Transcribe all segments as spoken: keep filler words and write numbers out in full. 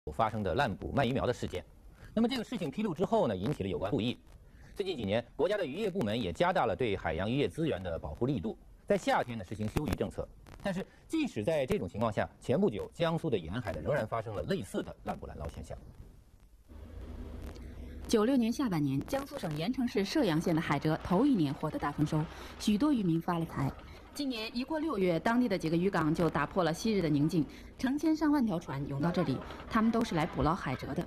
发生的滥捕鳗鱼苗的事件。那么这个事情披露之后呢，引起了有关注意。最近几年，国家的渔业部门也加大了对海洋渔业资源的保护力度，在夏天呢实行休渔政策。但是，即使在这种情况下，前不久江苏的沿海呢仍然发生了类似的滥捕滥捞现象。 九六年下半年，江苏省盐城市射阳县的海蜇头一年获得大丰收，许多渔民发了财。今年一过六月，当地的几个渔港就打破了昔日的宁静，成千上万条船涌到这里，他们都是来捕捞海蜇的。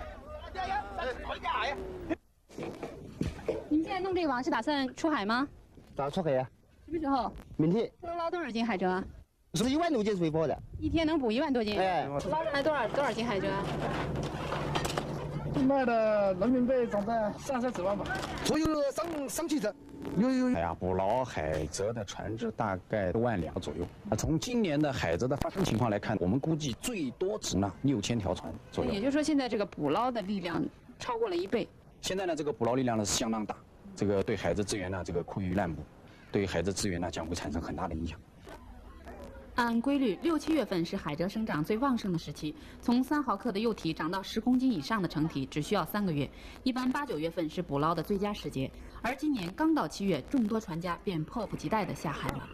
你们现在弄这个网是打算出海吗？ 打出海呀、啊？ 什么时候？ 明天。 能捞多少斤海蜇啊？ 是一万多斤水捕的。 一天能捕一万多斤？ 哎， 捞上来多少多少斤海蜇啊？ 卖的人民币总在三四十万吧， 左右上上七成。有有有。 哎呀，捕捞海蜇的船只大概一万两左右。啊，从今年的海蜇的发生情况来看，我们估计最多值呢六千条船左右。 也就是说，现在这个捕捞的力量超过了一倍。 现在呢，这个捕捞力量呢是相当大，这个对海蜇资源呢这个枯鱼滥捕，对海蜇资源呢将会产生很大的影响。 按规律，六七月份是海蜇生长最旺盛的时期，从三毫克的幼体长到十公斤以上的成体只需要三个月。一般八九月份是捕捞的最佳时节，而今年刚到七月，众多船家便迫不及待地下海了。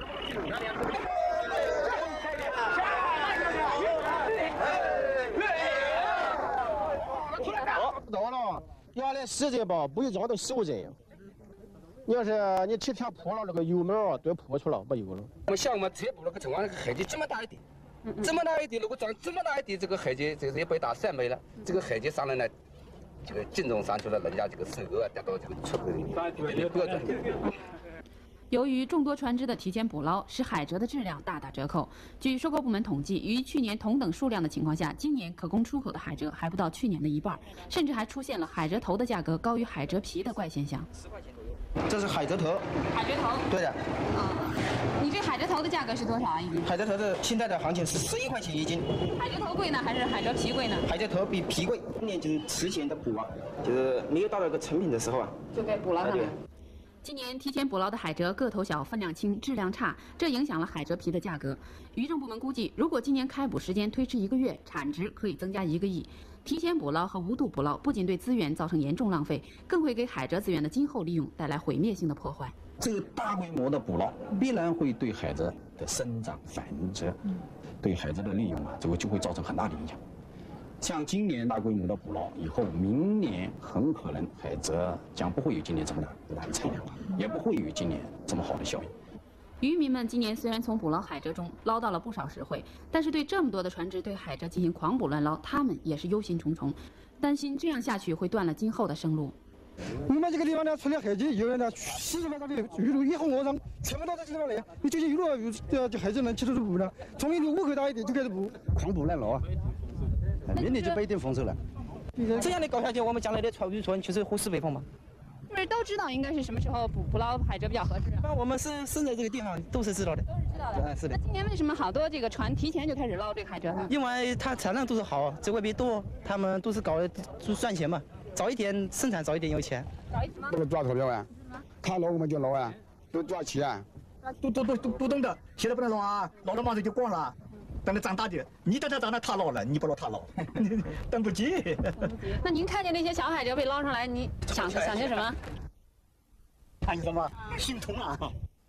到了，原来十只吧，不有抓到十五只。你要是你去跳破了，那个油苗啊都破出了，没有了。 我们像我们这捕那个情况，那个海蜇这么大一点，这么大一点，如果长这么大一点，这个海蜇这个也被打散没了，这个海蜇上来呢，这个净重上去了，人家这个手啊达到这个出口的各种。 由于众多船只的提前捕捞，使海蜇的质量大打折扣。据收购部门统计，于去年同等数量的情况下，今年可供出口的海蜇还不到去年的一半，甚至还出现了海蜇头的价格高于海蜇皮的怪现象。 这是海蜇头。 海蜇头。 对的。 啊，你这海蜇头的价格是多少啊？一斤？ 海蜇头的现在的行情是十一块钱一斤。 海蜇头贵呢，还是海蜇皮贵呢？ 海蜇头比皮贵。今年就是提前的捕啊，就是没有到那个成品的时候啊， 就被捕捞上来。今年提前捕捞的海蜇个头小、分量轻、质量差，这影响了海蜇皮的价格。渔政部门估计，如果今年开捕时间推迟一个月，产值可以增加一个亿。提前捕捞和无度捕捞不仅对资源造成严重浪费，更会给海蜇资源的今后利用带来毁灭性的破坏。 这个大规模的捕捞必然会对海蜇的生长繁殖，对海蜇的利用啊，这个就会造成很大的影响。像今年大规模的捕捞以后，明年很可能海蜇将不会有今年这么大的产量，也不会有今年这么好的效益。 渔民们今年虽然从捕捞海蜇中捞到了不少实惠，但是对这么多的船只对海蜇进行狂捕乱捞，他们也是忧心忡忡，担心这样下去会断了今后的生路。 我们这个地方呢，除了海蜇，有人呢，四十万的鱼路一哄而上，全部到这地方来。你这些鱼路这这海蜇能吃得住捕呢？从一点五口大一点就开始捕， 狂捕滥捞啊！明年就不一定丰收了。这样的搞下去，我们将来的船渔船就是活死北方嘛。 不是都知道应该是什么时候捕捕捞海蜇比较合适啊？ 那我们生生在这个地方都是知道的， 都是知道的。 是的。 那今年为什么好多这个船提前就开始捞这个海蜇呢？ 因为它产量都是好，在外边多，他们都是搞就赚钱嘛，早一点生产早一点有钱。 早一点吗？ 这个抓投票啊，他捞我们就捞啊，都抓齐啊，都都都都都懂的。现在不能捞啊，捞了马上就光了。等它长大点，你等它长大，它捞了，你不捞它捞，等不及。 那您看见那些小海蜇被捞上来，你想想些什么？ 看什么？心痛啊！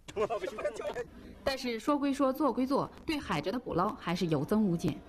但是说归说，做归做，对海蜇的捕捞还是有增无减。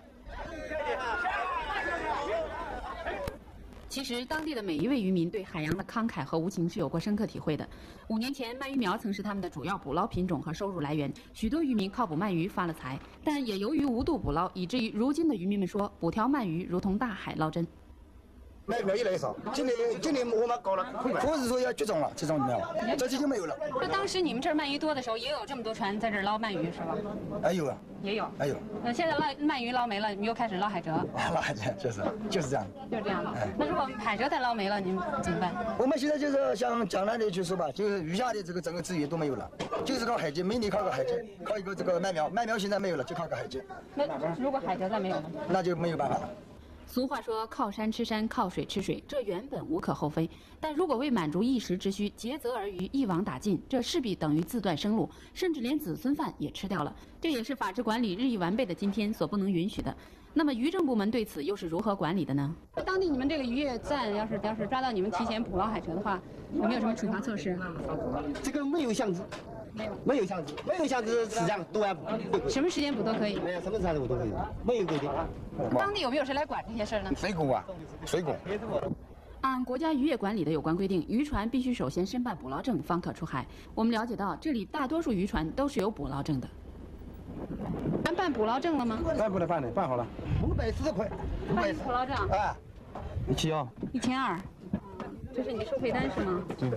其实，当地的每一位渔民对海洋的慷慨和无情是有过深刻体会的。五年前，鳗鱼苗曾是他们的主要捕捞品种和收入来源，许多渔民靠捕鳗鱼发了财。但也由于无度捕捞，以至于如今的渔民们说，捕条鳗鱼如同大海捞针。 鳗苗越来越少，今年今年我们搞了，不是说要绝种了，这种苗，这期就没有了。 那当时你们这儿鳗鱼多的时候，也有这么多船在这儿捞鳗鱼是吧？ 还有啊， 也有， 还有。 那现在捞鳗鱼捞没了，你们又开始捞海蜇。 捞海蜇就是就是这样， 就是这样的。那如果海蜇再捞没了，你们怎么办？ 我们现在就是像江南的去说吧，就是余下的这个整个资源都没有了，就是靠海蜇，每年靠个海蜇，靠一个这个鳗苗，鳗苗现在没有了，就靠个海蜇。 那如果海蜇再没有呢？ 那就没有办法了。 俗话说靠山吃山，靠水吃水，这原本无可厚非。但如果为满足一时之需，竭泽而渔，一网打尽，这势必等于自断生路，甚至连子孙饭也吃掉了。这也是法治管理日益完备的今天所不能允许的。 那么渔政部门对此又是如何管理的呢？当地你们这个渔业站要是要是抓到你们提前捕捞海蜇的话，有没有什么处罚措施？ 这个没有限制，没有没有限制，没有限制时间多晚捕。 什么时间捕都可以？ 没有什么时间捕都可以，没有规定。 当地有没有谁来管这些事儿呢？ 水工啊，水工。 按国家渔业管理的有关规定，渔船必须首先申办捕捞证，方可出海。我们了解到，这里大多数渔船都是有捕捞证的。咱办捕捞证了吗？ 办不能办的，办好了。五百四十块。 办捕捞证。 哎，一起啊。 一千二。这是你的收费单是吗？ 对。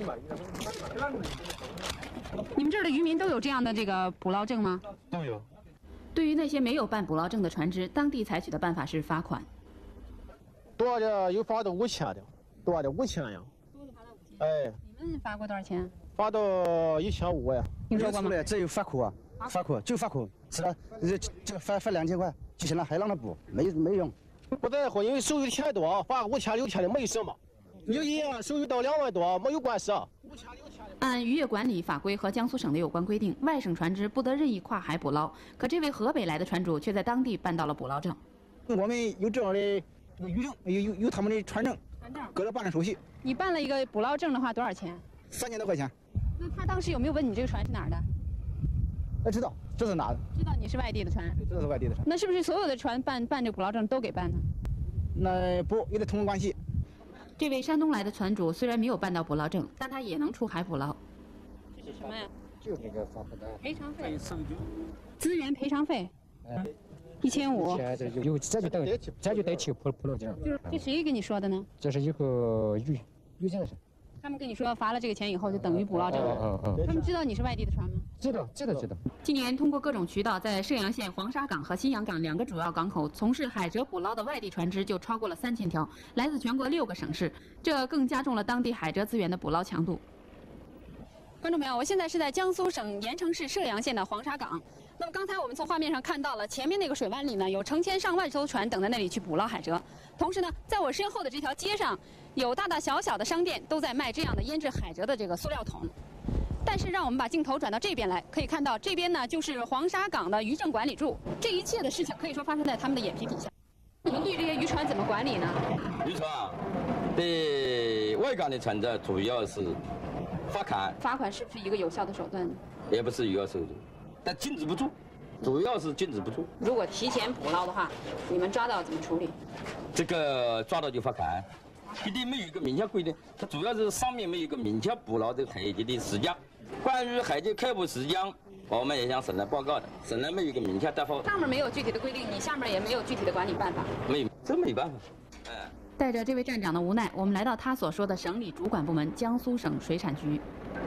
你们这儿的渔民都有这样的这个捕捞证吗？ 都有。 对于那些没有办捕捞证的船只，当地采取的办法是罚款。 多少的有罚到五千的，多少的五千呀？ 多的罚到五千。 哎。 你们罚过多少钱？ 罚到一千五呀。 听说过吗？ 只有罚款啊，罚款就罚款，是了，这这罚罚两千块，接下来还让他补，没没用。 不在乎，因为收益钱多，罚五千六千的没什么。有一样收益到两万多没有关系。 按渔业管理法规和江苏省的有关规定，外省船只不得任意跨海捕捞。可这位河北来的船主却在当地办到了捕捞证。 我们有这样的渔证，有有有他们的船证， 船证， 搁这办了手续。 你办了一个捕捞证的话，多少钱？ 三千多块钱。 那他当时有没有问你这个船是哪儿的？ 哎，知道，这是哪的？ 知道你是外地的船。 这是外地的船。 那是不是所有的船办办这个捕捞证都给办呢？ 那不，有点通关系。 这位山东来的船主虽然没有办到捕捞证，但他也能出海捕捞。这是什么呀？ 就这个罚款单。 赔偿费。资源赔偿费。一千五。 这就有这就等这就得起捕捕捞证。 就是这谁跟你说的呢？ 这是一个渔渔政是。 他们跟你说罚了这个钱以后就等于捕捞证。 嗯嗯嗯。 他们知道你是外地的船吗？ 知道，知道，知道。 今年通过各种渠道，在射阳县黄沙港和新阳港两个主要港口从事海蜇捕捞的外地船只就超过了三千条，来自全国六个省市，这更加重了当地海蜇资源的捕捞强度。观众朋友，我现在是在江苏省盐城市射阳县的黄沙港。那么刚才我们从画面上看到了，前面那个水湾里呢，有成千上万艘船等在那里去捕捞海蜇。同时呢，在我身后的这条街上，有大大小小的商店都在卖这样的腌制海蜇的这个塑料桶。但是让我们把镜头转到这边来，可以看到这边呢就是黄沙港的渔政管理处，这一切的事情可以说发生在他们的眼皮底下。你们对这些渔船怎么管理呢？ 渔船啊，对外港的船只主要是罚款。 罚款是不是一个有效的手段呢？ 也不是有效手段，但禁止不住，主要是禁止不住。 如果提前捕捞的话，你们抓到怎么处理？ 这个抓到就罚款，一定没有一个明确规定。它主要是上面没有一个明确捕捞这个海蜇的时间。关于海蜇开捕时间，我们也向省人报告的，省人没有一个明确答复。 上面没有具体的规定，你下面也没有具体的管理办法。 没有，这没办法。哎。 带着这位站长的无奈，我们来到他所说的省里主管部门——江苏省水产局。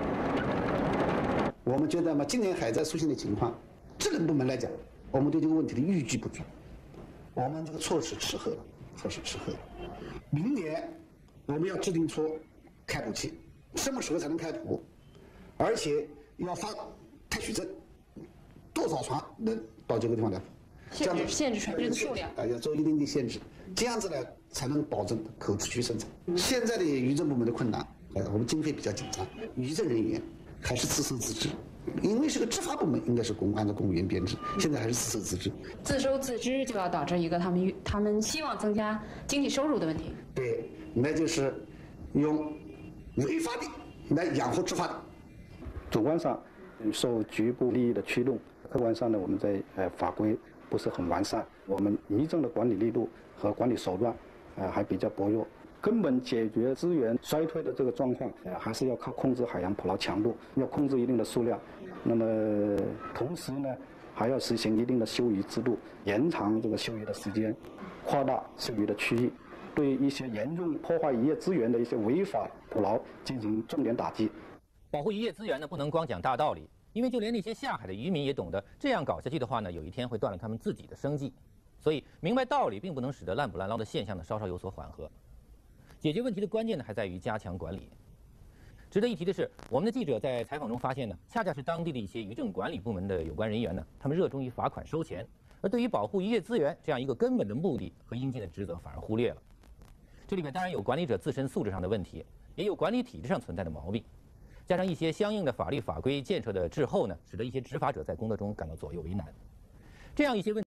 我们觉得嘛，今年海蜇出现的情况，职能部门来讲，我们对这个问题的预计不足，我们这个措施滞后了，措施滞后了。明年我们要制定出开捕期，什么时候才能开捕，而且要发开许证，多少船能到这个地方来捕？ 限制限制船只的数量， 啊，要做一定的限制，这样子呢才能保证可持续生产。现在的渔政部门的困难，呃，我们经费比较紧张，渔政人员还是自受自治，因为是个执法部门，应该是公按照公务员编制，现在还是自受自治。 自收自支就要导致一个他们他们希望增加经济收入的问题。 对，那就是用违法的来养活执法的。 主观上受局部利益的驱动，客观上呢，我们在呃法规不是很完善，我们渔政的管理力度和管理手段，呃还比较薄弱。根本解决资源衰退的这个状况，呃还是要靠控制海洋捕捞强度，要控制一定的数量。那么同时呢，还要实行一定的休渔制度，延长这个休渔的时间，扩大休渔的区域，对一些严重破坏渔业资源的一些违法捕捞进行重点打击。 保护渔业资源呢，不能光讲大道理，因为就连那些下海的渔民也懂得，这样搞下去的话呢，有一天会断了他们自己的生计。所以明白道理，并不能使得滥捕滥捞的现象呢稍稍有所缓和。解决问题的关键呢，还在于加强管理。值得一提的是，我们的记者在采访中发现呢，恰恰是当地的一些渔政管理部门的有关人员呢，他们热衷于罚款收钱，而对于保护渔业资源这样一个根本的目的和应尽的职责，反而忽略了。这里面当然有管理者自身素质上的问题，也有管理体制上存在的毛病，加上一些相应的法律法规建设的滞后呢，使得一些执法者在工作中感到左右为难。这样一些问题